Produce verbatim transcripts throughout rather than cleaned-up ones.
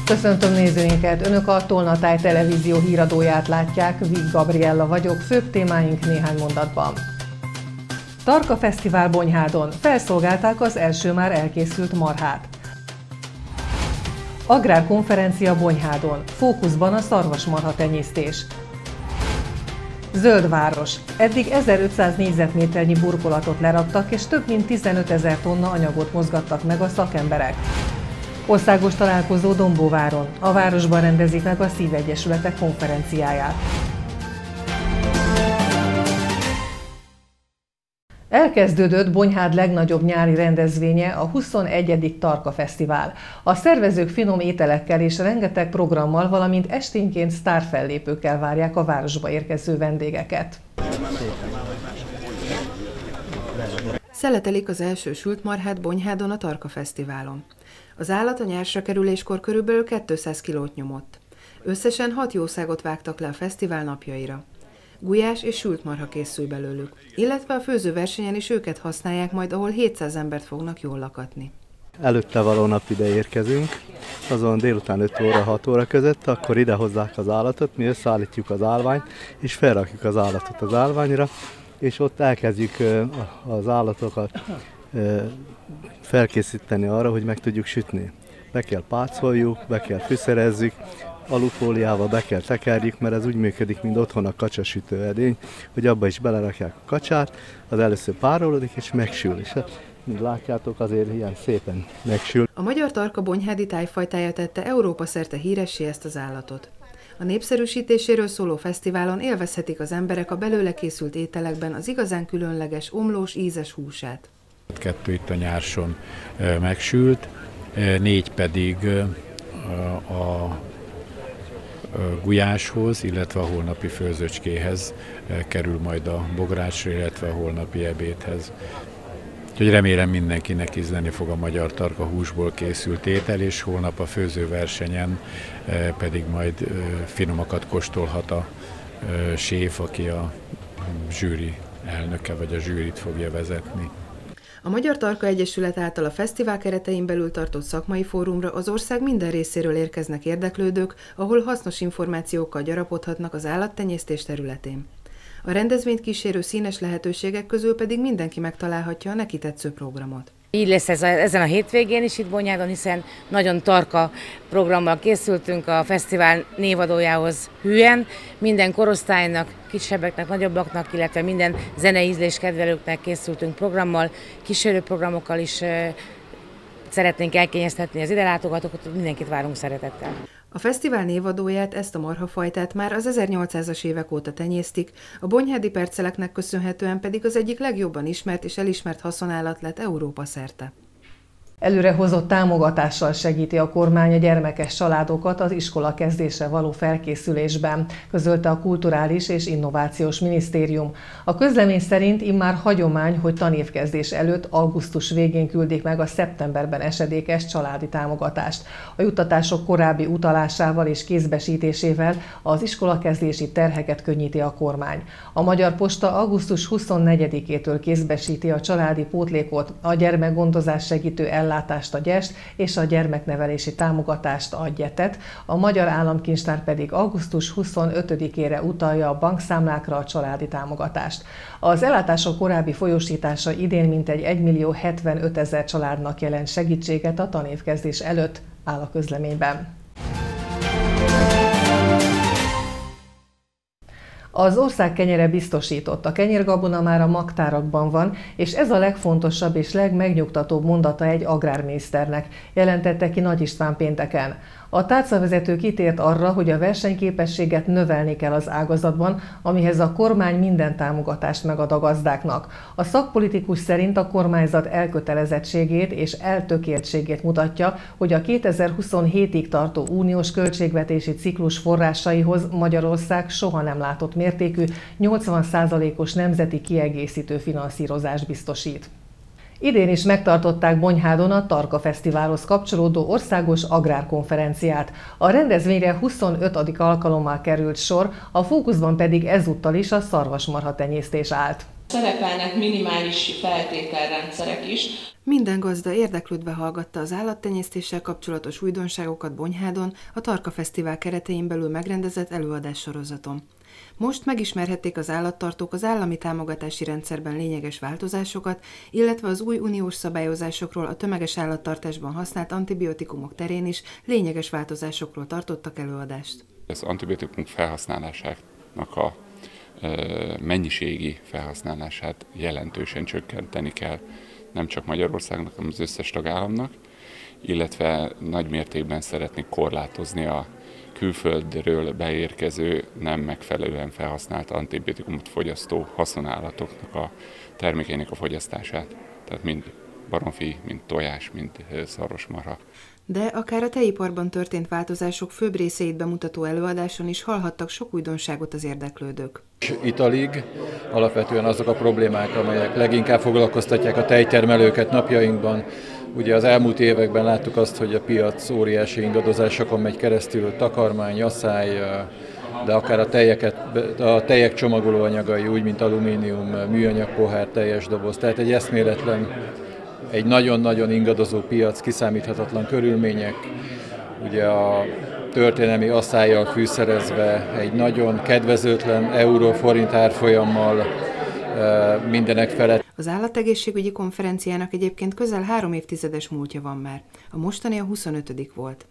Köszöntöm nézőinket! Önök a Tolnatáj televízió híradóját látják, Vig Gabriella vagyok, főbb témáink néhány mondatban. Tarka Fesztivál Bonyhádon. Felszolgálták az első már elkészült marhát. Agrárkonferencia Bonyhádon. Fókuszban a szarvasmarha tenyésztés. Zöld város. Eddig ezerötszáz négyzetméternyi burkolatot leraktak, és több mint tizenötezer tonna anyagot mozgattak meg a szakemberek. Országos találkozó Dombóváron. A városban rendezik meg a szívegyesületek konferenciáját. Elkezdődött Bonyhád legnagyobb nyári rendezvénye, a huszonegyedik Tarka Fesztivál. A szervezők finom ételekkel és rengeteg programmal, valamint esténként sztárfellépőkkel várják a városba érkező vendégeket. Szeletelik az első sült marhát Bonyhádon a Tarka Fesztiválon. Az állat a nyársra kerüléskor körülbelül kétszáz kilót nyomott. Összesen hat jószágot vágtak le a fesztivál napjaira. Gulyás és sült marha készül belőlük, illetve a főzőversenyen is őket használják majd, ahol hétszáz embert fognak jól lakatni. Előtte való nap ide érkezünk, azon délután öt óra hat óra között, akkor ide hozzák az állatot, mi összeállítjuk az állványt, és felrakjuk az állatot az állványra, és ott elkezdjük az állatokat felkészíteni arra, hogy meg tudjuk sütni. Be kell pácoljuk, be kell fűszerezzük, alufóliával be kell tekerjük, mert ez úgy működik, mint otthon a kacsasütő edény, hogy abba is belerakják a kacsát, az először párolódik és megsül. És mint látjátok, azért ilyen szépen megsül. A magyar tarka bonyhádi tájfajtája tette Európa szerte híressé ezt az állatot. A népszerűsítéséről szóló fesztiválon élvezhetik az emberek a belőle készült ételekben az igazán különleges, omlós, ízes húsát. Kettő itt a nyárson megsült, négy pedig a gulyáshoz, illetve a holnapi főzőcskéhez kerül majd a bográcsra, illetve a holnapi ebédhez. Úgyhogy remélem mindenkinek ízleni fog a magyar tarka húsból készült étel, és holnap a főzőversenyen pedig majd finomakat kóstolhat a séf, aki a zsűri elnöke, vagy a zsűrit fogja vezetni. A Magyar Tarka Egyesület által a fesztivál keretein belül tartott szakmai fórumra az ország minden részéről érkeznek érdeklődők, ahol hasznos információkkal gyarapodhatnak az állattenyésztés területén. A rendezvényt kísérő színes lehetőségek közül pedig mindenki megtalálhatja a neki tetsző programot. Így lesz ez a, ezen a hétvégén is itt Bonyhádon, hiszen nagyon tarka programmal készültünk a fesztivál névadójához hűen. Minden korosztálynak, kisebbeknek, nagyobbaknak, illetve minden zenei ízlés kedvelőknek készültünk programmal, kísérő programokkal is e, szeretnénk elkényeztetni az ide látogatókat, mindenkit várunk szeretettel. A fesztivál névadóját, ezt a marhafajtát már az ezernyolcszázas évek óta tenyésztik, a bonyhádi perceleknek köszönhetően pedig az egyik legjobban ismert és elismert haszonállat lett Európa szerte. Előrehozott támogatással segíti a kormány a gyermekes családokat az iskola kezdésre való felkészülésben, közölte a Kulturális és Innovációs Minisztérium. A közlemény szerint immár hagyomány, hogy tanévkezdés előtt augusztus végén küldik meg a szeptemberben esedékes családi támogatást. A juttatások korábbi utalásával és kézbesítésével az iskolakezdési terheket könnyíti a kormány. A Magyar Posta augusztus huszonnegyedikétől kézbesíti a családi pótlékot, a gyermekgondozás segítő ellátást, ellátást a gyest és a gyermeknevelési támogatást a gyetet, a Magyar Államkincstár pedig augusztus huszonötödikére utalja a bankszámlákra a családi támogatást. Az ellátások korábbi folyósítása idén mintegy egymillió hetvenötezer családnak jelent segítséget a tanévkezdés előtt, áll a közleményben. Az ország kenyere biztosított, a kenyérgabona már a magtárakban van, és ez a legfontosabb és legmegnyugtatóbb mondata egy agrárminiszternek, jelentette ki Nagy István pénteken. A tárcavezető kitért arra, hogy a versenyképességet növelni kell az ágazatban, amihez a kormány minden támogatást megad a gazdáknak. A szakpolitikus szerint a kormányzat elkötelezettségét és eltökéltségét mutatja, hogy a kétezer-huszonhétig tartó uniós költségvetési ciklus forrásaihoz Magyarország soha nem látott mértékű nyolcvan százalékos nemzeti kiegészítő finanszírozást biztosít. Idén is megtartották Bonyhádon a Tarka Fesztiválhoz kapcsolódó országos agrárkonferenciát. A rendezvényre huszonötödik alkalommal került sor, a fókuszban pedig ezúttal is a szarvasmarha tenyésztés állt. Szerepelnek minimális feltételrendszerek is. Minden gazda érdeklődve hallgatta az állattenyésztéssel kapcsolatos újdonságokat Bonyhádon a Tarka Fesztivál keretein belül megrendezett előadássorozaton. Most megismerhették az állattartók az állami támogatási rendszerben lényeges változásokat, illetve az új uniós szabályozásokról, a tömeges állattartásban használt antibiotikumok terén is lényeges változásokról tartottak előadást. Az antibiotikumok felhasználásának a mennyiségi felhasználását jelentősen csökkenteni kell, nem csak Magyarországnak, hanem az összes tagállamnak, illetve nagy mértékben szeretnék korlátozni a külföldről beérkező, nem megfelelően felhasznált antibiotikumot fogyasztó haszonállatoknak a termékeinek a fogyasztását. Tehát mind baromfi, mind tojás, mind szarvasmarha. De akár a tejiparban történt változások főbb részeit bemutató előadáson is hallhattak sok újdonságot az érdeklődők. Italig alapvetően azok a problémák, amelyek leginkább foglalkoztatják a tejtermelőket napjainkban. Ugye az elmúlt években láttuk azt, hogy a piac óriási ingadozásokon megy keresztül, takarmány, asszály, de akár a, tejeket, a tejek csomagolóanyagai, úgy mint alumínium, műanyag pohár, teljes doboz. Tehát egy eszméletlen, egy nagyon-nagyon ingadozó piac, kiszámíthatatlan körülmények, ugye a történelmi asszállyal fűszerezve, egy nagyon kedvezőtlen euró-forint árfolyammal mindenek felett. Az állategészségügyi konferenciának egyébként közel három évtizedes múltja van már. A mostani a huszonötödik volt.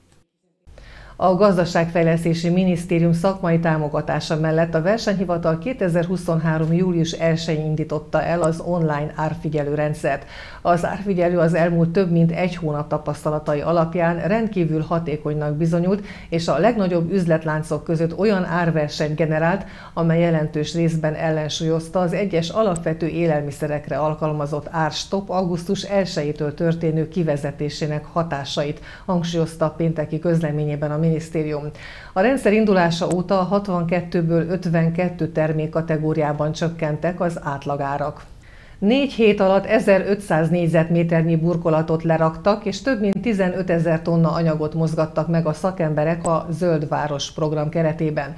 A Gazdaságfejlesztési Minisztérium szakmai támogatása mellett a versenyhivatal kétezer-huszonhárom. július elsején indította el az online árfigyelő rendszert. Az árfigyelő az elmúlt több mint egy hónap tapasztalatai alapján rendkívül hatékonynak bizonyult, és a legnagyobb üzletláncok között olyan árversenyt generált, amely jelentős részben ellensúlyozta az egyes alapvető élelmiszerekre alkalmazott árstopp augusztus elsejétől történő kivezetésének hatásait, hangsúlyozta a pénteki közleményében a minisztérium. A rendszer indulása óta hatvankettőből ötvenkettő termék kategóriában csökkentek az átlagárak. Négy hét alatt ezerötszáz négyzetméternyi burkolatot leraktak, és több mint tizenötezer tonna anyagot mozgattak meg a szakemberek a Zöld Város program keretében.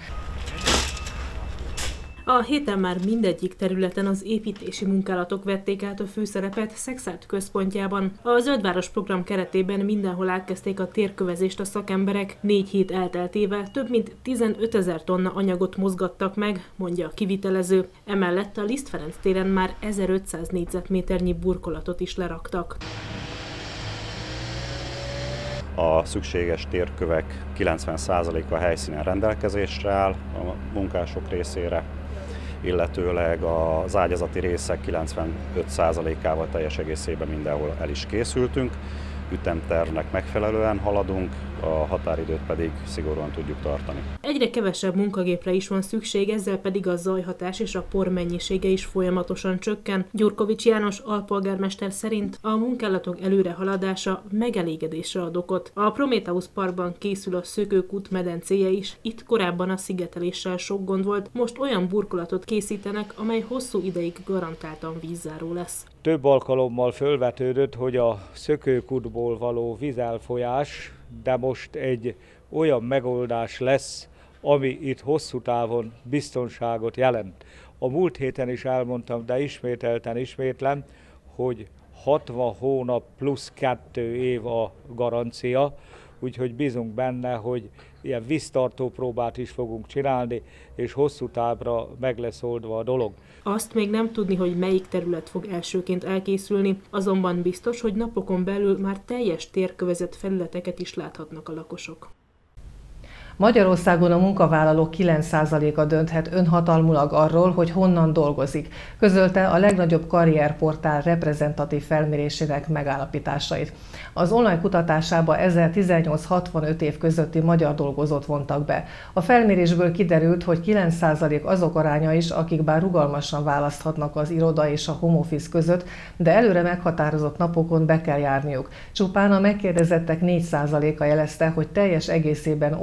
A héten már mindegyik területen az építési munkálatok vették át a főszerepet Szekszárd központjában. A Zöldváros program keretében mindenhol átkezdték a térkövezést a szakemberek. Négy hét elteltével több mint tizenötezer tonna anyagot mozgattak meg, mondja a kivitelező. Emellett a Liszt Ferenc téren már ezerötszáz négyzetméternyi burkolatot is leraktak. A szükséges térkövek kilencven százaléka helyszínen rendelkezésre áll a munkások részére, illetőleg az ágyazati részek kilencvenöt százalékával teljes egészében mindenhol el is készültünk. Ütemtervnek megfelelően haladunk, a határidőt pedig szigorúan tudjuk tartani. Egyre kevesebb munkagépre is van szükség, ezzel pedig a zajhatás és a por mennyisége is folyamatosan csökken. Gyurkovics János alpolgármester szerint a munkálatok előrehaladása megelégedésre ad okot. A Prométheusz Parkban készül a Szökőkút medencéje is. Itt korábban a szigeteléssel sok gond volt, most olyan burkolatot készítenek, amely hosszú ideig garantáltan vízzáró lesz. Több alkalommal fölvetődött, hogy a Szökőkútból való vízelfolyás, de most egy olyan megoldás lesz, ami itt hosszú távon biztonságot jelent. A múlt héten is elmondtam, de ismételten ismétlem, hogy hatvan hónap plusz kettő év a garancia, úgyhogy bízunk benne, hogy ilyen víztartó próbát is fogunk csinálni, és hosszú távra meg lesz oldva a dolog. Azt még nem tudni, hogy melyik terület fog elsőként elkészülni, azonban biztos, hogy napokon belül már teljes térkövezett felületeket is láthatnak a lakosok. Magyarországon a munkavállalók kilenc százaléka dönthet önhatalmulag arról, hogy honnan dolgozik, közölte a legnagyobb karrierportál reprezentatív felmérésének megállapításait. Az online kutatásába ezertizennyolc hatvanöt év közötti magyar dolgozót vontak be. A felmérésből kiderült, hogy kilenc százalék azok aránya is, akik bár rugalmasan választhatnak az iroda és a home office között, de előre meghatározott napokon be kell járniuk. Csupán a megkérdezettek négy százaléka jelezte, hogy teljes egészében otthonról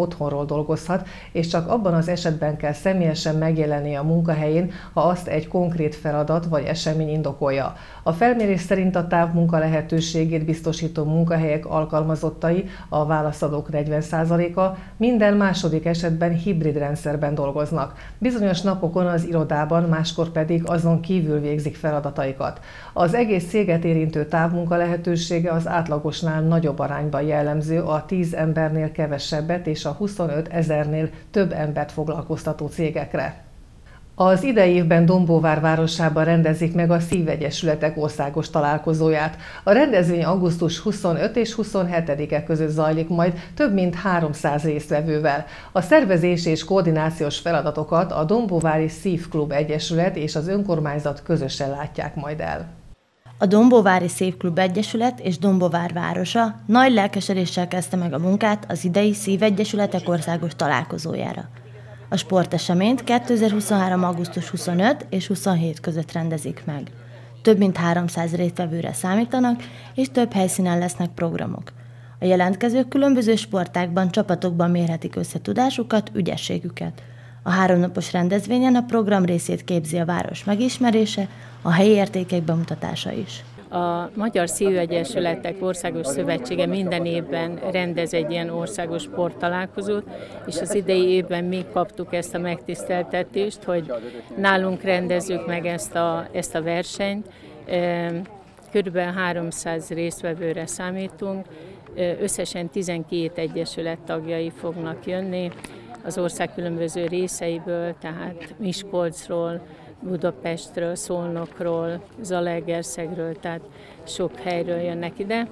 dolgozhat, és csak abban az esetben kell személyesen megjelennie a munkahelyén, ha azt egy konkrét feladat vagy esemény indokolja. A felmérés szerint a távmunka lehetőségét biztosító munkahelyek alkalmazottai, a válaszadók negyven százaléka minden második esetben hibrid rendszerben dolgoznak. Bizonyos napokon az irodában, máskor pedig azon kívül végzik feladataikat. Az egész céget érintő távmunka lehetősége az átlagosnál nagyobb arányban jellemző a tíz embernél kevesebbet és a huszonöt ezernél több embert foglalkoztató cégekre. Az idei évben Dombóvár városában rendezik meg a Szívegyesületek országos találkozóját. A rendezvény augusztus huszonötödike és huszonhetedike között zajlik majd több mint háromszáz résztvevővel. A szervezés és koordinációs feladatokat a Dombóvári Szívklub Egyesület és az önkormányzat közösen látják majd el. A Dombóvári Szívklub Egyesület és Dombóvár városa nagy lelkesedéssel kezdte meg a munkát az idei Szívegyesületek országos találkozójára. A sporteseményt kétezer-huszonhárom. augusztus huszonötödike és huszonhétedike között rendezik meg. Több mint háromszáz résztvevőre számítanak, és több helyszínen lesznek programok. A jelentkezők különböző sportágban, csapatokban mérhetik összetudásukat, ügyességüket. A háromnapos rendezvényen a program részét képzi a város megismerése, a helyi értékek bemutatása is. A Magyar Szívegyesületek Országos Szövetsége minden évben rendez egy ilyen országos sporttalálkozót, és az idei évben mi kaptuk ezt a megtiszteltetést, hogy nálunk rendezzük meg ezt a, ezt a versenyt. Körülbelül háromszáz résztvevőre számítunk, összesen tizenkét egyesület tagjai fognak jönni az ország különböző részeiből, tehát Miskolcról, Budapestről, Szolnokról, Zalaegerszegről, tehát sok helyről jönnek ide.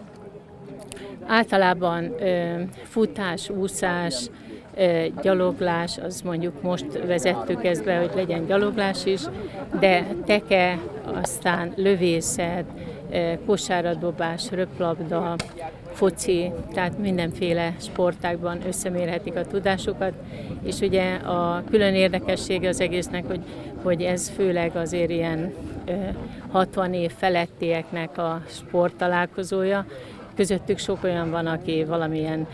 Általában ö, futás, úszás, ö, gyaloglás, az mondjuk most vezettük ezt be, hogy legyen gyaloglás is, de teke, aztán lövészet, ö, kosárlabdabás, röplabda, foci, tehát mindenféle sportágban összemérhetik a tudásukat, és ugye a külön érdekessége az egésznek, hogy, hogy ez főleg azért ilyen hatvan év felettieknek a sporttalálkozója. Közöttük sok olyan van, aki valamilyen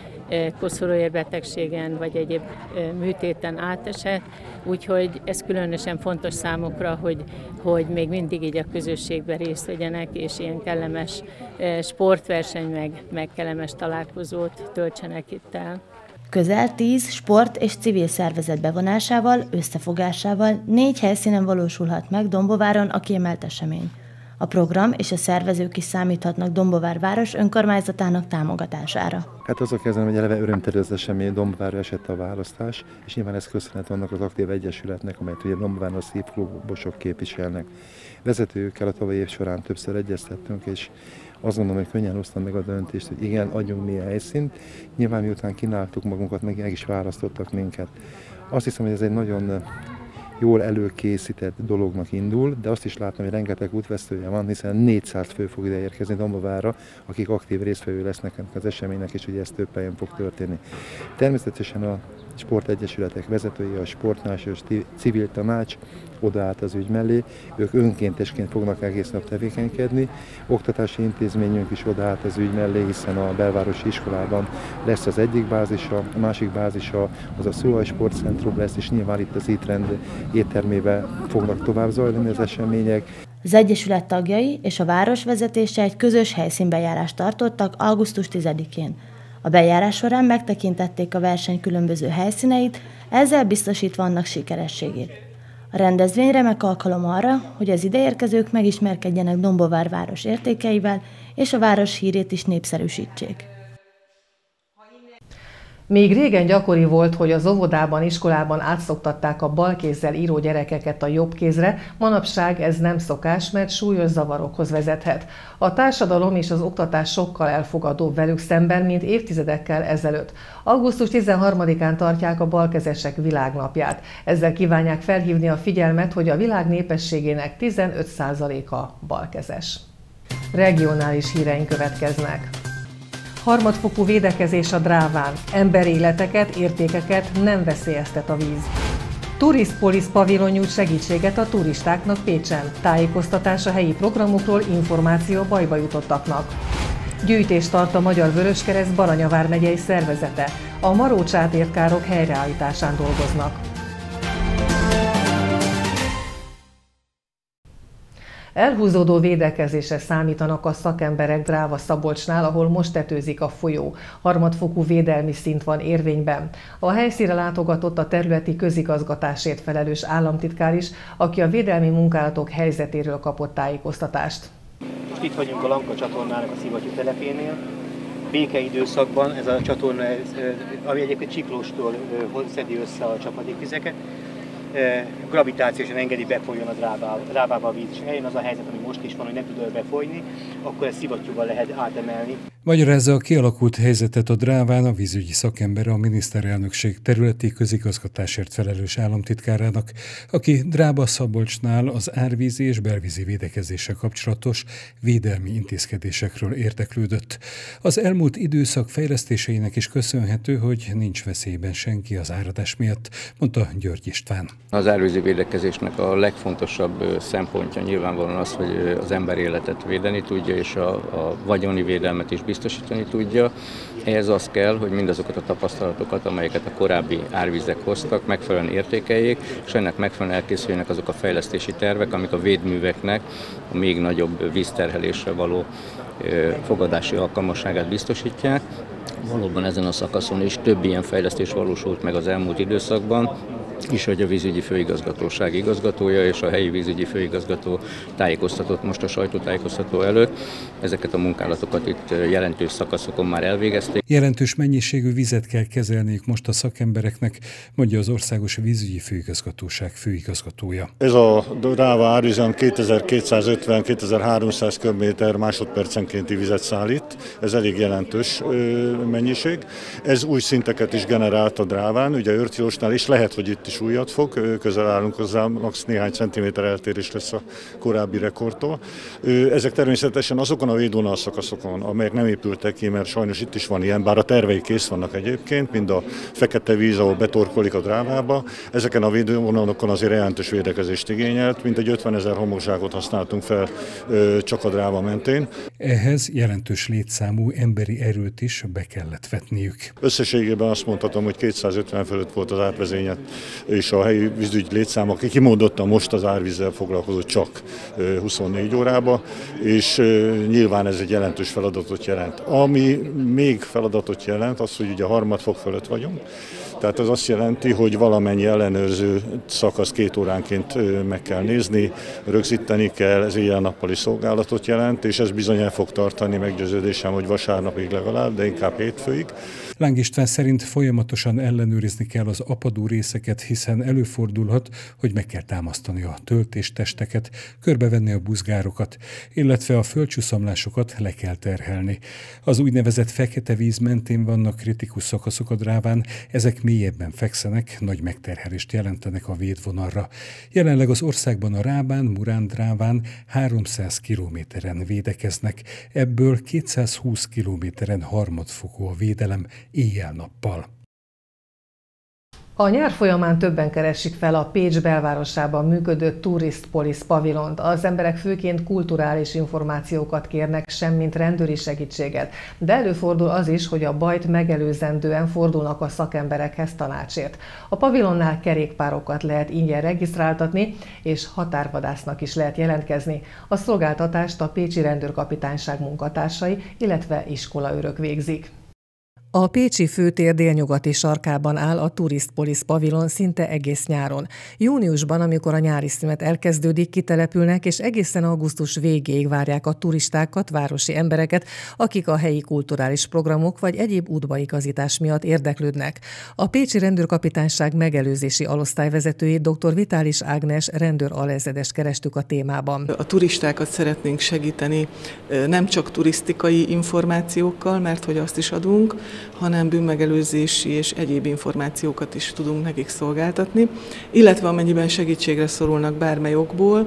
koszorúérbetegségen vagy egyéb műtéten átesett, úgyhogy ez különösen fontos számukra, hogy, hogy még mindig így a közösségben részt vegyenek, és ilyen kellemes sportverseny, meg, meg kellemes találkozót töltsenek itt el. Közel tíz sport és civil szervezet bevonásával, összefogásával négy helyszínen valósulhat meg Dombóváron a kiemelt esemény. A program és a szervezők is számíthatnak Dombóvár város önkormányzatának támogatására. Hát azzal kezdem, hogy eleve örömteli az esemény, Dombóvárra esett a választás, és nyilván ez köszönhető annak az aktív egyesületnek, amelyet ugye Dombóváron a szívklubosok képviselnek. Vezetőkkel a tavalyi év során többször egyeztettünk, és azt gondolom, hogy könnyen hoztam meg a döntést, hogy igen, adjunk mi a helyszínt. Nyilván miután kínáltuk magunkat, meg, meg is választottak minket. Azt hiszem, hogy ez egy nagyon jól előkészített dolognak indul, de azt is látom, hogy rengeteg útvesztője van, hiszen négyszáz fő fog ide érkezni Dombóvárra, akik aktív résztvevő lesznek az eseménynek, és ugye ez több helyen fog történni. Természetesen a sportegyesületek vezetői, a sportnásos civil tanács odaállt az ügy mellé, ők önkéntesként fognak egész nap tevékenykedni. Oktatási intézményünk is odaállt az ügy mellé, hiszen a belvárosi iskolában lesz az egyik bázisa, a másik bázisa az a Szóhaj Sportcentrum lesz, és nyilván itt az étrend éttermében fognak tovább zajlani az események. Az egyesület tagjai és a város vezetése egy közös helyszínbejárást tartottak augusztus tizedikén. A bejárás során megtekintették a verseny különböző helyszíneit, ezzel biztosítva annak sikerességét. A rendezvény remek alkalom arra, hogy az ideérkezők megismerkedjenek Dombóvár város értékeivel, és a város hírét is népszerűsítsék. Még régen gyakori volt, hogy az óvodában, iskolában átszoktatták a bal kézzel író gyerekeket a jobb kézre, manapság ez nem szokás, mert súlyos zavarokhoz vezethet. A társadalom és az oktatás sokkal elfogadóbb velük szemben, mint évtizedekkel ezelőtt. augusztus tizenharmadikán tartják a balkezesek világnapját. Ezzel kívánják felhívni a figyelmet, hogy a világ népességének tizenöt százaléka balkezes. Regionális híreink következnek. Harmadfokú védekezés a Dráván. Emberéleteket, értékeket nem veszélyeztet a víz. Turistpolis pavilon nyújt segítséget a turistáknak Pécsen. Tájékoztatás a helyi programokról, információ bajba jutottaknak. Gyűjtést tart a Magyar Vöröskereszt Baranya vármegyei szervezete. A Marócsát ért károk helyreállításán dolgoznak. Elhúzódó védekezésre számítanak a szakemberek Dráva-Szabolcsnál, ahol most tetőzik a folyó. Harmadfokú védelmi szint van érvényben. A helyszínre látogatott a területi közigazgatásért felelős államtitkár is, aki a védelmi munkálatok helyzetéről kapott tájékoztatást. Most itt vagyunk a Lanka csatornának a szivattyú telepénél. Békeidőszakban ez a csatorna, ez, ami egyébként Csiklóstól szedi össze a csapadékvizeket, gravitációsan engedi befolyjon a Drávába a víz, és eljön az a helyzet, ami most is van, hogy nem tud befolyni, akkor ezt szivattyúval lehet átemelni. Magyarázza a kialakult helyzetet a Dráván a vízügyi szakembere, a miniszterelnökség területi közigazgatásért felelős államtitkárának, aki Dráva-Szabolcsnál az árvízi és belvízi védekezéssel kapcsolatos védelmi intézkedésekről érdeklődött. Az elmúlt időszak fejlesztéseinek is köszönhető, hogy nincs veszélyben senki az áradás miatt, mondta György István. Az árvízi védekezésnek a legfontosabb szempontja nyilvánvalóan az, hogy az ember életet védeni tudja, és a, a vagyoni védelmet is biztosítani tudja. Ehhez az kell, hogy mindazokat a tapasztalatokat, amelyeket a korábbi árvizek hoztak, megfelelően értékeljék, és ennek megfelelően elkészüljenek azok a fejlesztési tervek, amik a védműveknek a még nagyobb vízterhelésre való fogadási alkalmasságát biztosítják. Valóban ezen a szakaszon is több ilyen fejlesztés valósult meg az elmúlt időszakban, is, hogy a vízügyi főigazgatóság igazgatója és a helyi vízügyi főigazgató tájékoztatott most a sajtótájékoztató előtt. Ezeket a munkálatokat itt jelentős szakaszokon már elvégezték. Jelentős mennyiségű vizet kell kezelniük most a szakembereknek, mondja az Országos Vízügyi Főigazgatóság főigazgatója. Ez a Dráva árvizem kétezer-kétszázötven-kétezer-háromszáz köbméter másodpercenkénti vizet szállít. Ez elég jelentős mennyiség. Ez új szinteket is generált a Dráván, ugye Örtjósnál is, lehet, hogy itt is újat fog, közel állunk hozzá, max. Néhány centiméter eltérés lesz a korábbi rekordtól. Ezek természetesen azokon a védvonal szakaszokon, amelyek nem épültek ki, mert sajnos itt is van ilyen, bár a tervei kész vannak egyébként, mind a fekete víz, ahol betorkolik a Drávába. Ezeken a védvonalokon azért jelentős védekezést igényelt, mint egy ötvenezer homokzsákot használtunk fel csak a Dráva mentén. Ehhez jelentős létszámú emberi erőt is be kellett vetniük. Összességében azt mondhatom, hogy kétszázötven fölött volt az átvezényet, és a helyi vízügy létszám, aki kimondottan most az árvízzel foglalkozott csak huszonnégy órába, és nyilván ez egy jelentős feladatot jelent. Ami még feladatot jelent, az, hogy ugye harmadfok fölött vagyunk, tehát az azt jelenti, hogy valamennyi ellenőrző szakasz két óránként meg kell nézni, rögzíteni kell, ez éjjel-nappali szolgálatot jelent, és ez bizony el fog tartani, meggyőződésem, hogy vasárnapig legalább, de inkább hétfőig. Láng István szerint folyamatosan ellenőrizni kell az apadó részeket, hiszen előfordulhat, hogy meg kell támasztani a töltéstesteket, körbevenni a buzgárokat, illetve a földcsúszamlásokat le kell terhelni. Az úgynevezett fekete víz mentén vannak kritikus szakaszok a Dráván, ezek mélyebben fekszenek, nagy megterhelést jelentenek a védvonalra. Jelenleg az országban a Rábán, Murán-Dráván háromszáz kilométeren védekeznek, ebből kétszázhúsz kilométeren harmadfokú a védelem éjjel-nappal. A nyár folyamán többen keresik fel a Pécs belvárosában működő Tourist Police pavilont. Az emberek főként kulturális információkat kérnek, semmint rendőri segítséget. De előfordul az is, hogy a bajt megelőzendően fordulnak a szakemberekhez tanácsért. A pavilonnál kerékpárokat lehet ingyen regisztráltatni, és határvadásznak is lehet jelentkezni. A szolgáltatást a pécsi rendőrkapitányság munkatársai, illetve iskolaőrök végzik. A pécsi főtér délnyugati sarkában áll a Tourist Police pavilon szinte egész nyáron. Júniusban, amikor a nyári szünet elkezdődik, kitelepülnek, és egészen augusztus végéig várják a turistákat, városi embereket, akik a helyi kulturális programok vagy egyéb útbaigazítás miatt érdeklődnek. A pécsi rendőrkapitányság megelőzési alosztályvezetőjét, dr. Vitális Ágnes rendőr alezredest kerestük a témában. A turistákat szeretnénk segíteni nem csak turisztikai információkkal, mert hogy azt is adunk, hanem bűnmegelőzési és egyéb információkat is tudunk nekik szolgáltatni, illetve amennyiben segítségre szorulnak bármely okból,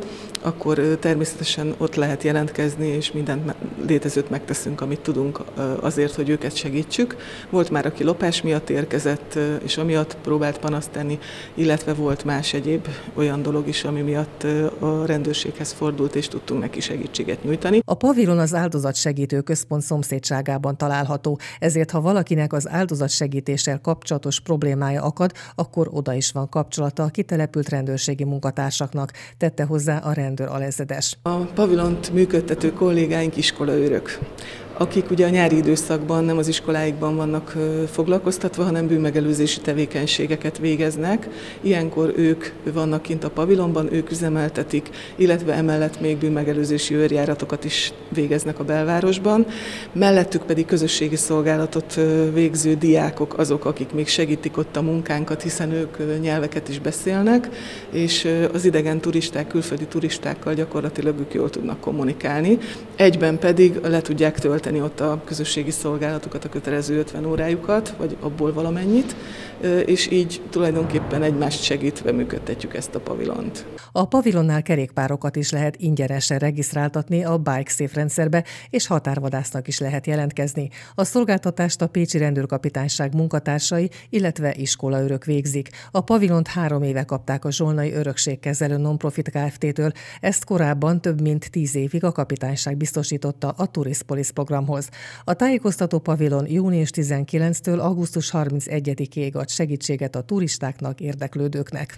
akkor természetesen ott lehet jelentkezni, és mindent létezőt megteszünk, amit tudunk azért, hogy őket segítsük. Volt már, aki lopás miatt érkezett, és amiatt próbált panaszt tenni, illetve volt más egyéb olyan dolog is, ami miatt a rendőrséghez fordult, és tudtunk neki segítséget nyújtani. A pavilon az áldozatsegítő központ szomszédságában található, ezért ha valakinek az áldozatsegítéssel kapcsolatos problémája akad, akkor oda is van kapcsolata a kitelepült rendőrségi munkatársaknak, tette hozzá a rendőr alezredes. A pavilont működtető kollégáink iskolaőrök, akik ugye a nyári időszakban nem az iskoláikban vannak foglalkoztatva, hanem bűnmegelőzési tevékenységeket végeznek. Ilyenkor ők vannak kint a pavilonban, ők üzemeltetik, illetve emellett még bűnmegelőzési őrjáratokat is végeznek a belvárosban. Mellettük pedig közösségi szolgálatot végző diákok azok, akik még segítik ott a munkánkat, hiszen ők nyelveket is beszélnek, és az idegen turisták, külföldi turistákkal gyakorlatilag ők jól tudnak kommunikálni. Egyben pedig le tudják tölteni ott a közösségi szolgálatokat, a kötelező ötven órájukat, vagy abból valamennyit, és így tulajdonképpen egymást segítve működtetjük ezt a pavilont. A pavilonnál kerékpárokat is lehet ingyenesen regisztráltatni a Bike Safe rendszerbe, és határvadásznak is lehet jelentkezni. A szolgáltatást a Pécsi Rendőrkapitányság munkatársai, illetve iskolaőrök végzik. A pavilont három éve kapták a Zsolnai Örökségkezelő Nonprofit Kft-től, ezt korábban több mint tíz évig a kapitányság biztosította a Tourist Police programhoz. A tájékoztató pavilon június tizenkilencedikétől augusztus harmincegyedikéig ad segítséget a turistáknak, érdeklődőknek.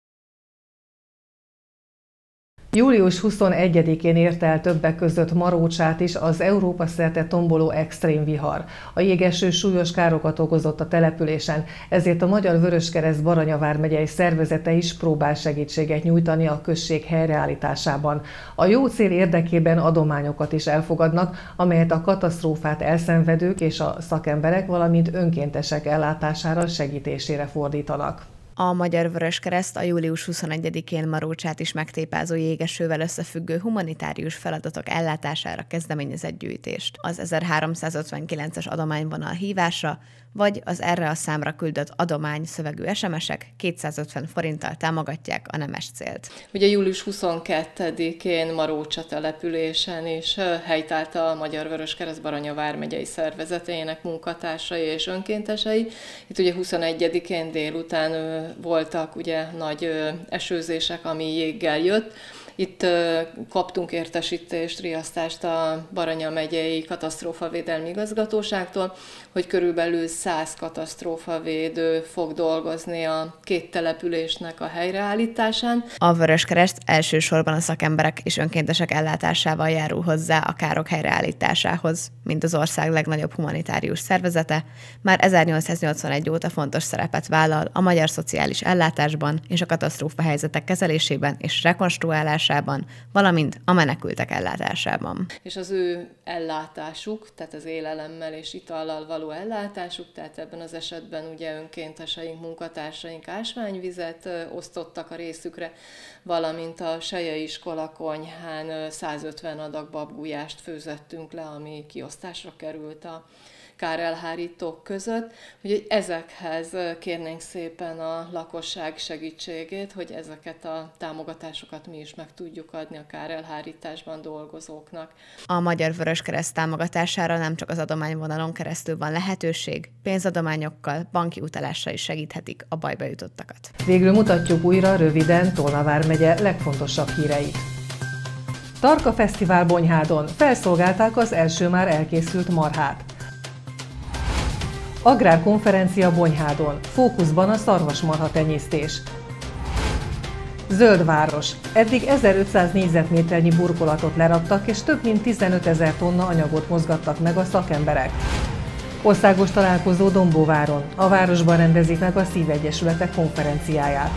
július huszonegyedikén ért el többek között Marócsát is az Európa szerte tomboló extrém vihar. A jégeső súlyos károkat okozott a településen, ezért a Magyar Vöröskereszt Baranya vármegyei szervezete is próbál segítséget nyújtani a község helyreállításában. A jó cél érdekében adományokat is elfogadnak, amelyet a katasztrófát elszenvedők és a szakemberek, valamint önkéntesek ellátására, segítésére fordítanak. A Magyar Vöröskereszt a július huszonegyedikén Marócsát is megtépázó jégesővel összefüggő humanitárius feladatok ellátására kezdeményezett gyűjtést. Az ezerháromszázötvenkilences adományvonal hívásra, vagy az erre a számra küldött adomány szövegű es em esek kétszázötven forinttal támogatják a nemes célt. Ugye július huszonkettedikén Marócsa településen is helytált a Magyar Vöröskereszt Baranya vármegyei szervezetének munkatársai és önkéntesei. Itt ugye huszonegyedikén délután voltak ugye nagy esőzések, ami jéggel jött. Itt kaptunk értesítést, riasztást a Baranya megyei katasztrófavédelmi igazgatóságtól, hogy körülbelül száz katasztrófavédő fog dolgozni a két településnek a helyreállításán. A Vöröskereszt elsősorban a szakemberek és önkéntesek ellátásával járul hozzá a károk helyreállításához, mint az ország legnagyobb humanitárius szervezete. Már ezernyolcszáznyolcvanegy óta fontos szerepet vállal a magyar szociális ellátásban és a katasztrófa helyzetek kezelésében és rekonstruálásában, valamint a menekültek ellátásában. És az ő ellátásuk, tehát az élelemmel és itallal való ellátásuk, tehát ebben az esetben ugye önkénteseink, munkatársaink ásványvizet osztottak a részükre, valamint a Selyei Iskola konyhán százötven adag babgulyást főzettünk le, ami kiosztásra került a kárelhárítók között, úgyhogy ezekhez kérnénk szépen a lakosság segítségét, hogy ezeket a támogatásokat mi is meg tudjuk adni a kárelhárításban dolgozóknak. A Magyar Vöröskereszt támogatására nem csak az adományvonalon keresztül van lehetőség, pénzadományokkal, banki utalással is segíthetik a bajba jutottakat. Végül mutatjuk újra röviden Tolna vármegye legfontosabb híreit. Tarka Fesztivál Bonyhádon felszolgálták az első már elkészült marhát. Agrárkonferencia Bonyhádon, fókuszban a szarvasmarha tenyésztés. Zöld város, eddig ezerötszáz négyzetméternyi burkolatot leraktak, és több mint tizenötezer tonna anyagot mozgattak meg a szakemberek. Országos találkozó Dombóváron, a városban rendezik meg a szívegyesületek konferenciáját.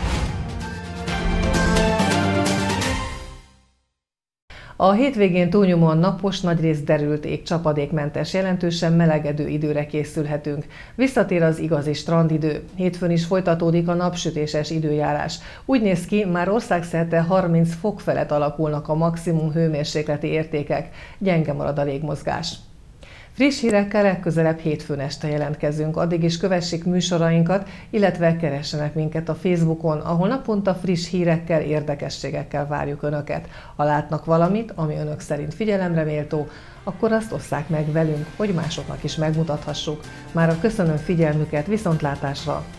A hétvégén túlnyomóan napos, nagyrészt derült ég, csapadékmentes, jelentősen melegedő időre készülhetünk. Visszatér az igazi strandidő. Hétfőn is folytatódik a napsütéses időjárás. Úgy néz ki, már országszerte harminc fok felett alakulnak a maximum hőmérsékleti értékek. Gyenge marad a légmozgás. Friss hírekkel legközelebb hétfőn este jelentkezünk. Addig is kövessék műsorainkat, illetve keressenek minket a Facebookon, ahol naponta friss hírekkel, érdekességekkel várjuk Önöket. Ha látnak valamit, ami Önök szerint figyelemre méltó, akkor azt osszák meg velünk, hogy másoknak is megmutathassuk. Mára köszönöm figyelmüket, viszontlátásra!